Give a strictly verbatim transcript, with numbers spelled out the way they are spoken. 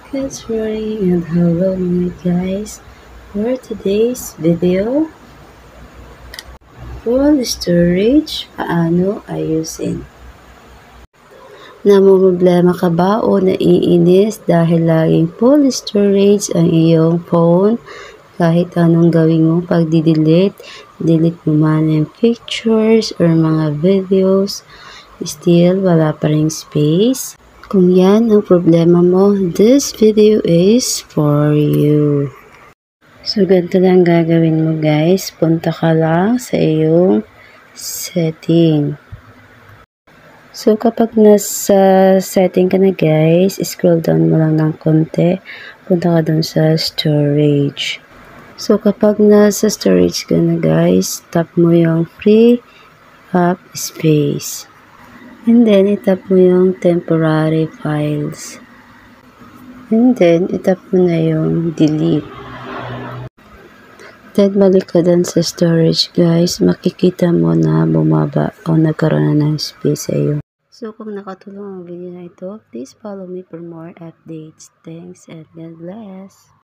Good morning and hello my guys. For today's video, full storage, paano ayusin? Namumroblema ka ba o naiinis dahil laging full storage ang iyong phone? Kahit anong gawin mo pag-delete, delete mo man yung pictures or mga videos, still wala pa ring space? Kung yan ang problema mo, this video is for you. So, ganito lang gagawin mo guys. Punta ka lang sa iyong setting. So, kapag nasa setting ka na guys, scroll down mo lang ng konti. Punta ka dun sa storage. So, kapag nasa storage ka na guys, tap mo yung free up space. And then, itap mo yung temporary files. And then, itap mo na yung delete. Then, balik ka dun sa storage, guys. Makikita mo na bumaba o nagkaroon na ng space sa iyo. So, kung nakatulong ang video na ito, please follow me for more updates. Thanks and God bless.